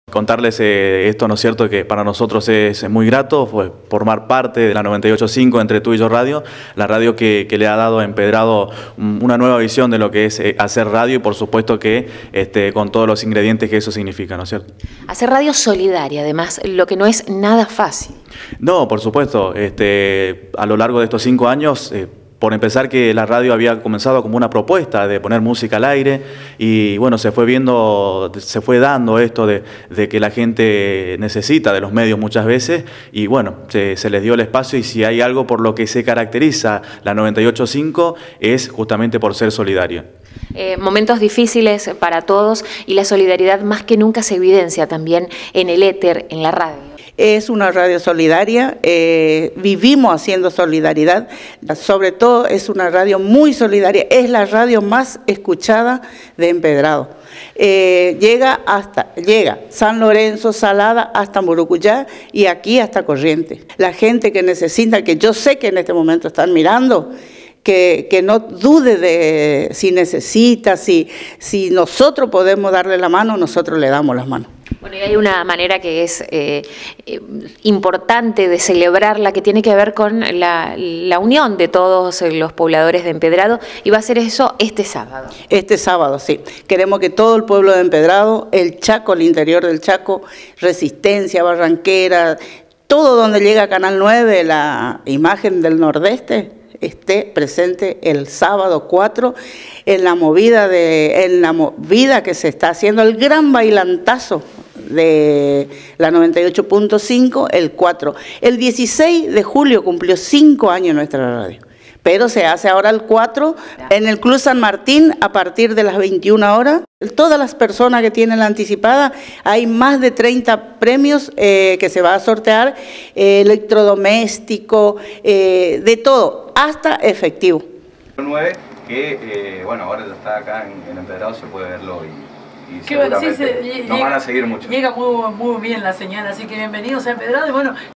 Contarles esto, ¿no es cierto?, que para nosotros es muy grato formar parte de la 98.5 Entre Tú y Yo Radio, la radio que le ha dado a Empedrado una nueva visión de lo que es hacer radio y por supuesto que con todos los ingredientes que eso significa, ¿no es cierto? Hacer radio solidaria, además, lo que no es nada fácil. No, por supuesto, a lo largo de estos 5 años... Por empezar, que la radio había comenzado como una propuesta de poner música al aire y bueno, se fue dando esto de que la gente necesita de los medios muchas veces y bueno, se les dio el espacio y si hay algo por lo que se caracteriza la 98.5 es justamente por ser solidaria. Momentos difíciles para todos y la solidaridad más que nunca se evidencia también en el éter, en la radio. Es una radio solidaria, vivimos haciendo solidaridad, sobre todo es una radio muy solidaria, es la radio más escuchada de Empedrado. Llega San Lorenzo, Salada, hasta Murucuyá y aquí hasta Corrientes. La gente que necesita, que yo sé que en este momento están mirando, que no dude de si necesita, si nosotros podemos darle la mano, nosotros le damos las manos. Bueno, y hay una manera que es importante de celebrarla, que tiene que ver con la unión de todos los pobladores de Empedrado, y va a ser eso este sábado. Este sábado, sí. Queremos que todo el pueblo de Empedrado, el Chaco, el interior del Chaco, Resistencia, Barranquera, todo donde llega Canal 9, la imagen del Nordeste, esté presente el sábado 4 en la movida que se está haciendo, el gran bailantazo de la 98.5, el 4. El 16 de julio cumplió 5 años nuestra radio, pero se hace ahora el 4 en el Club San Martín a partir de las 21 horas. Todas las personas que tienen la anticipada, hay más de 30 premios que se va a sortear, electrodoméstico, de todo, hasta efectivo. 9, que bueno, ahora ya está acá en Empedrado, se puede verlo y seguramente nos van a seguir mucho. Llega muy bien la señal, así que bienvenidos a Empedrado y bueno,